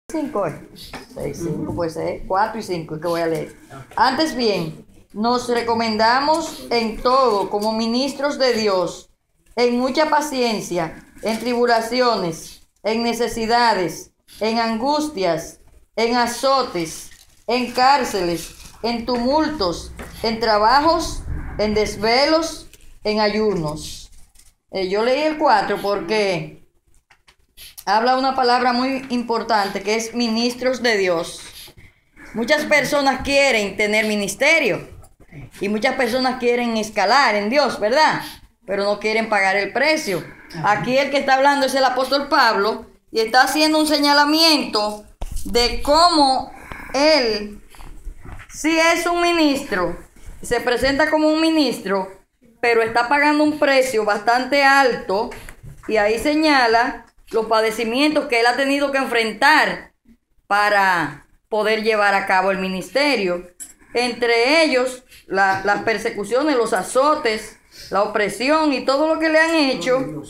5, 6, 5, pues 4 y 5 que voy a leer. Antes bien, nos recomendamos en todo como ministros de Dios, en mucha paciencia, en tribulaciones, en necesidades, en angustias, en azotes, en cárceles, en tumultos, en trabajos, en desvelos, en ayunos. Yo leí el 4 porque habla una palabra muy importante que es ministros de Dios. Muchas personas quieren tener ministerio y muchas personas quieren escalar en Dios, ¿verdad? Pero no quieren pagar el precio. Aquí el que está hablando es el apóstol Pablo y está haciendo un señalamiento de cómo él, si es un ministro, se presenta como un ministro, pero está pagando un precio bastante alto, y ahí señala los padecimientos que él ha tenido que enfrentar para poder llevar a cabo el ministerio. Entre ellos, las persecuciones, los azotes, la opresión y todo lo que le han hecho.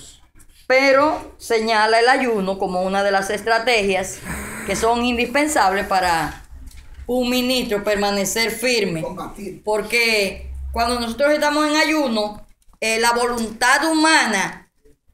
Pero señala el ayuno como una de las estrategias que son indispensables para un ministro permanecer firme. Porque cuando nosotros estamos en ayuno, la voluntad humana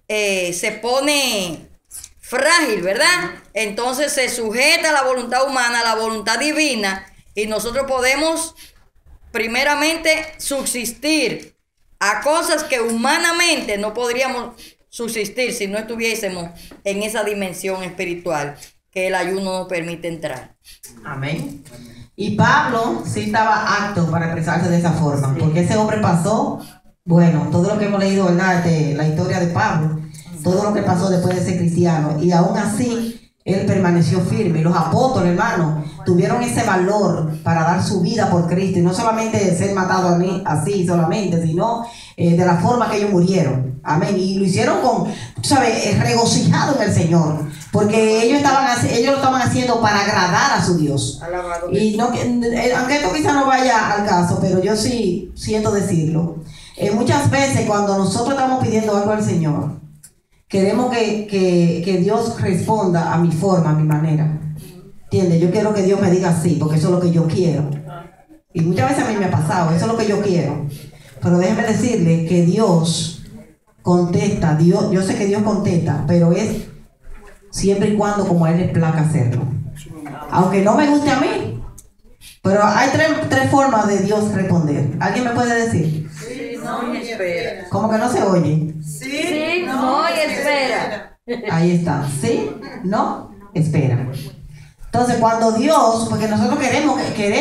se pone frágil, ¿verdad? Entonces se sujeta a la voluntad humana, a la voluntad divina, y nosotros podemos primeramente subsistir a cosas que humanamente no podríamos subsistir si no estuviésemos en esa dimensión espiritual que el ayuno nos permite entrar. Amén. Y Pablo sí estaba apto para expresarse de esa forma, porque ese hombre pasó, bueno, todo lo que hemos leído, ¿verdad? La historia de Pablo, todo lo que pasó después de ser cristiano, y aún así él permaneció firme. Y los apóstoles, hermanos, tuvieron ese valor para dar su vida por Cristo, y no solamente ser matado así solamente, sino de la forma que ellos murieron. Amén. Y lo hicieron con, ¿sabes?, regocijado en el Señor, porque ellos lo estaban haciendo para agradar a su Dios. Alabado. Y no, aunque esto quizá no vaya al caso, pero yo sí siento decirlo. Muchas veces cuando nosotros estamos pidiendo algo al Señor, queremos que Dios responda a mi forma, a mi manera. ¿Entiendes? Yo quiero que Dios me diga sí, porque eso es lo que yo quiero. Y muchas veces a mí me ha pasado, eso es lo que yo quiero. Pero déjeme decirle que Dios contesta, yo sé que Dios contesta, pero es siempre y cuando como a Él le plazca hacerlo. Aunque no me guste a mí, pero hay tres formas de Dios responder. ¿Alguien me puede decir? Sí, no y espera. ¿Cómo que no se oye? Sí, no y espera. Ahí está. Sí, no, espera. Entonces cuando Dios, porque nosotros queremos,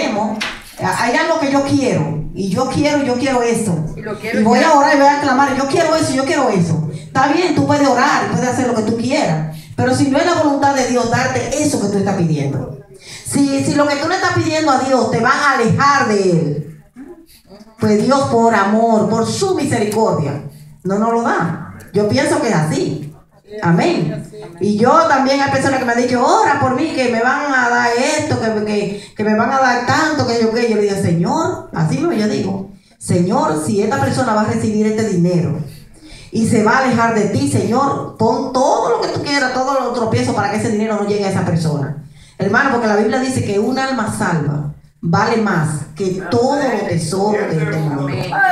hay algo que yo quiero, y yo quiero eso, y voy a orar y voy a clamar, yo quiero eso. Está bien, tú puedes orar, puedes hacer lo que tú quieras, pero si no es la voluntad de Dios darte eso que tú estás pidiendo, si lo que tú le estás pidiendo a Dios te va a alejar de Él, pues Dios por amor, por su misericordia, no nos lo da. Yo pienso que es así. Amén. Y yo también hay personas que me han dicho, ora por mí, que me van a dar esto, que me van a dar tanto, que yo le digo, Señor, así mismo yo digo, Señor, si esta persona va a recibir este dinero y se va a alejar de ti, Señor, pon todo lo que tú quieras, todos los tropiezos para que ese dinero no llegue a esa persona. Hermano, porque la Biblia dice que un alma salva vale más que todo lo tesoro de este mundo.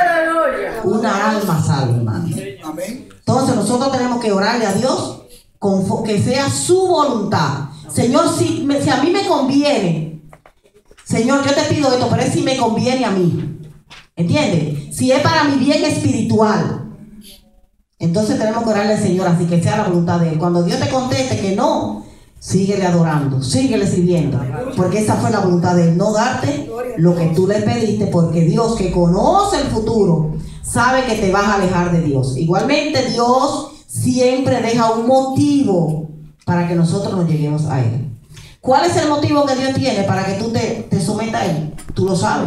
Una alma salva, hermano. Entonces nosotros tenemos que orarle a Dios que sea su voluntad. Señor, si a mí me conviene, Señor, yo te pido esto, pero es si me conviene a mí. ¿Entiendes? Si es para mi bien espiritual, entonces tenemos que orarle al Señor así, que sea la voluntad de Él. Cuando Dios te conteste que no, síguele adorando, síguele sirviendo, porque esa fue la voluntad de Él, no darte lo que tú le pediste, porque Dios, que conoce el futuro, sabe que te vas a alejar de Dios. Igualmente Dios siempre deja un motivo para que nosotros nos lleguemos a Él. ¿Cuál es el motivo que Dios tiene para que tú te sometas a Él? Tú lo sabes.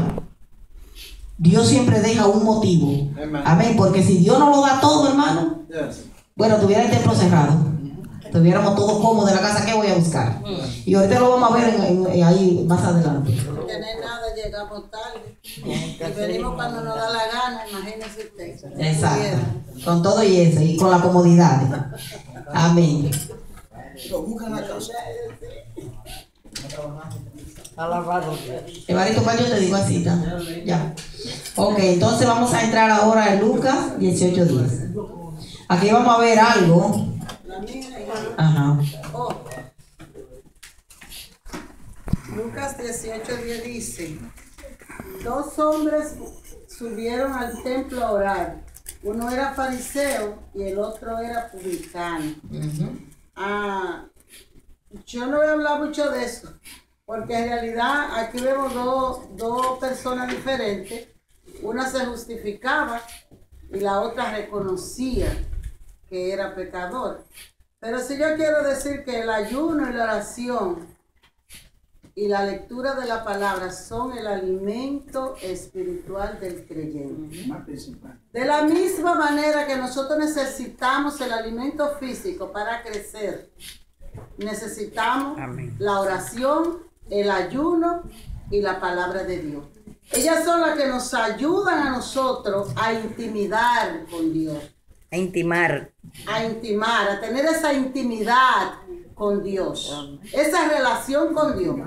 Dios siempre deja un motivo. Amén. Porque si Dios no lo da todo, hermano, bueno, tuviera el templo cerrado, tuviéramos todos cómodos de la casa, ¿qué voy a buscar? Y ahorita lo vamos a ver ahí más adelante. No tener nada, llegamos tarde. Y venimos cuando nos da la gana, imagínese usted. Exacto. Con todo y eso, y con la comodidad. Amén. Alabado Dios. Evaristo, ¿cuál yo te digo así? Ya. Ok, entonces vamos a entrar ahora en Lucas 18:10. Aquí vamos a ver algo. Ajá. Oh. Lucas 18:10 dice: 2 hombres subieron al templo a orar. Uno era fariseo y el otro era publicano. Yo no voy a hablar mucho de eso, porque en realidad aquí vemos dos personas diferentes. Una se justificaba y la otra reconocía que era pecador. Pero si yo quiero decir que el ayuno y la oración y la lectura de la palabra son el alimento espiritual del creyente. De la misma manera que nosotros necesitamos el alimento físico para crecer, necesitamos la oración, el ayuno y la palabra de Dios. Ellas son las que nos ayudan a nosotros a intimidar con Dios. A intimar, a tener esa intimidad con Dios, esa relación con Dios.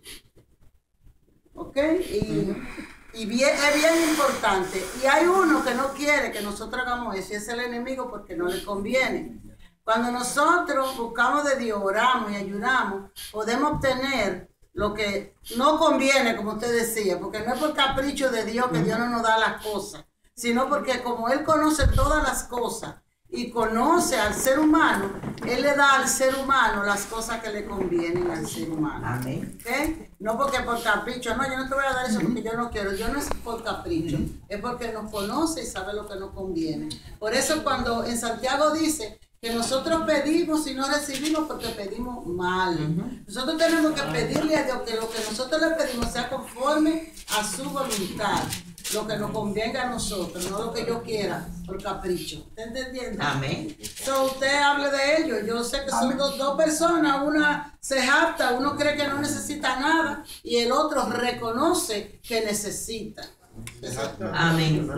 ¿Ok? Es bien importante. Y hay uno que no quiere que nosotros hagamos eso, y es el enemigo, porque no le conviene. Cuando nosotros buscamos de Dios, oramos y ayunamos, podemos obtener lo que no conviene, como usted decía, porque no es por capricho de Dios que Dios no nos da las cosas, sino porque como Él conoce todas las cosas y conoce al ser humano, Él le da al ser humano las cosas que le convienen al ser humano. Amén. ¿Okay? No porque por capricho, no, yo no te voy a dar eso porque yo no quiero. Dios no es por capricho, es porque nos conoce y sabe lo que nos conviene. Por eso cuando en Santiago dice que nosotros pedimos y no recibimos porque pedimos mal. Nosotros tenemos que pedirle a Dios que lo que nosotros le pedimos sea conforme a su voluntad, lo que nos convenga a nosotros, no lo que yo quiera por capricho. ¿Está entendiendo? Amén. So, usted hable de ello. Yo sé que son dos personas, una se jacta, uno cree que no necesita nada y el otro reconoce que necesita. Amén.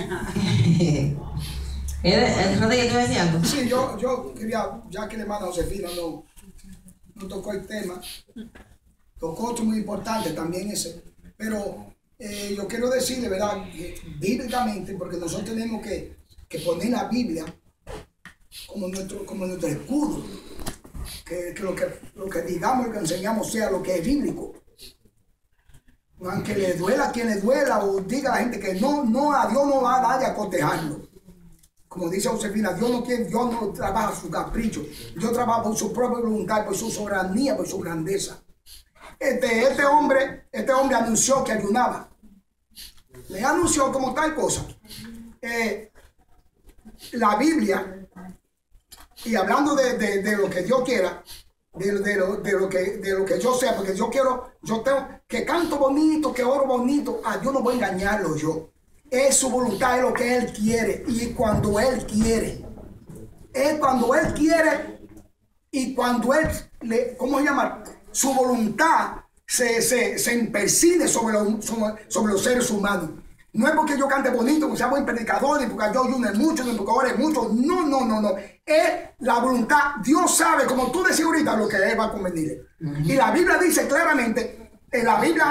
¿Rodríguez, tú decías algo? Sí, yo quería, ya que la hermana Josefina no tocó el tema, tocó otro muy importante también ese, pero yo quiero decirle, ¿verdad?, que bíblicamente, porque nosotros tenemos que poner la Biblia como nuestro escudo, que lo que digamos, lo que enseñamos sea lo que es bíblico. Aunque le duela a quien le duela, o diga a la gente que no, a Dios no va a nadie a cotejarlo. Como dice Josefina, Dios no trabaja su capricho. Dios trabaja por su propia voluntad, por su soberanía, por su grandeza. Este hombre anunció que ayunaba. Le anunció como tal cosa. La Biblia, y hablando de lo que Dios quiera, de lo que yo sea, porque yo tengo que canto bonito, que oro bonito, a Dios no voy a engañarlo yo. Es su voluntad, es lo que Él quiere, y cuando Él quiere, es cuando Él quiere, y cuando Él, ¿cómo se llama? Su voluntad se impersine sobre los seres humanos. No es porque yo cante bonito, que sea buen predicador, ni porque yo ayune mucho, ni porque ore mucho. No. Es la voluntad. Dios sabe, como tú decías ahorita, lo que Él va a convenir. Y la Biblia dice claramente, la Biblia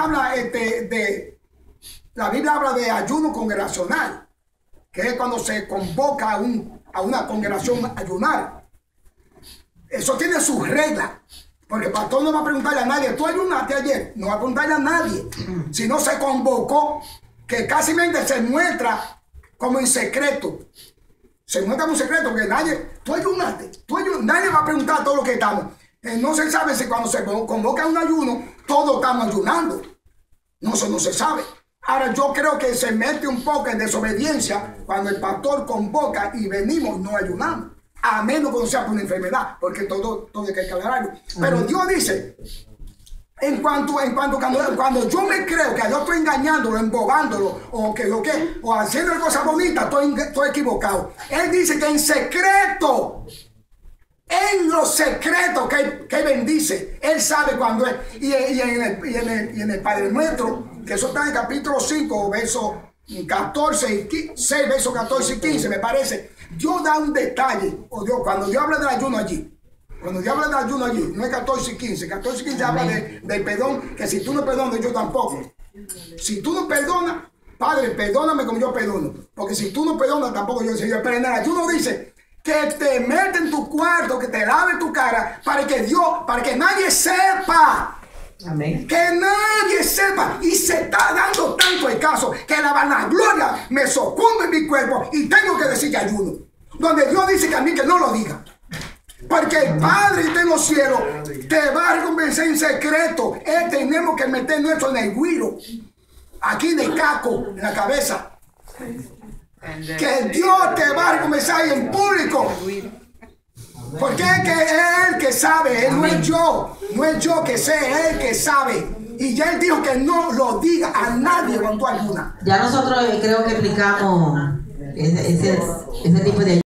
habla de ayuno congregacional, que es cuando se convoca a una congregación a ayunar. Eso tiene sus reglas, porque el pastor no va a preguntarle a nadie, ¿tú ayunaste ayer? No va a preguntarle a nadie. Si no se convocó, que casi se muestra como en secreto. Se muestra como en secreto, porque tú ayunaste, nadie va a preguntar todo lo que estamos. No se sabe si cuando se convoca un ayuno, todos estamos ayunando. No, eso no se sabe. Ahora yo creo que se mete un poco en desobediencia cuando el pastor convoca y venimos no ayunamos, a menos que sea por una enfermedad, porque todo hay que aclararlo. Pero Dios dice, cuando yo me creo que yo estoy engañándolo, embogándolo, o haciendo cosas bonitas, estoy equivocado. Él dice que en secreto, en lo secreto que bendice, Él sabe cuándo es. Y en el Padre Nuestro, que eso está en el capítulo 5, versos 14 y 6, versos 14 y 15, me parece, Dios da un detalle, Dios, cuando Dios habla del ayuno allí, Cuando Dios habla de ayuno allí, no es 14 y 15. 14 y 15 habla del perdón, que si tú no perdonas, yo tampoco. Si tú no perdonas, Padre, perdóname como yo perdono. Porque si tú no perdonas, tampoco yo, Señor. Pero en el ayuno dice que te mete en tu cuarto, que te lave tu cara, para que nadie sepa. Amén. Que nadie sepa. Y se está dando tanto el caso que la vanagloria me sucumbe en mi cuerpo y tengo que decir que ayuno. Donde Dios dice que a mí que no lo diga. Porque el Padre que está en los cielos te va a recompensar en secreto. Tenemos que meter nuestro en el guiro. Aquí en el caco, en la cabeza. Que Dios te va a recompensar en público. Porque es que es Él que sabe, Él no es yo. No es yo que sé, es Él que sabe. Y ya Él dijo que no lo diga a nadie cuando ayuna. Ya nosotros creo que explicamos ese tipo de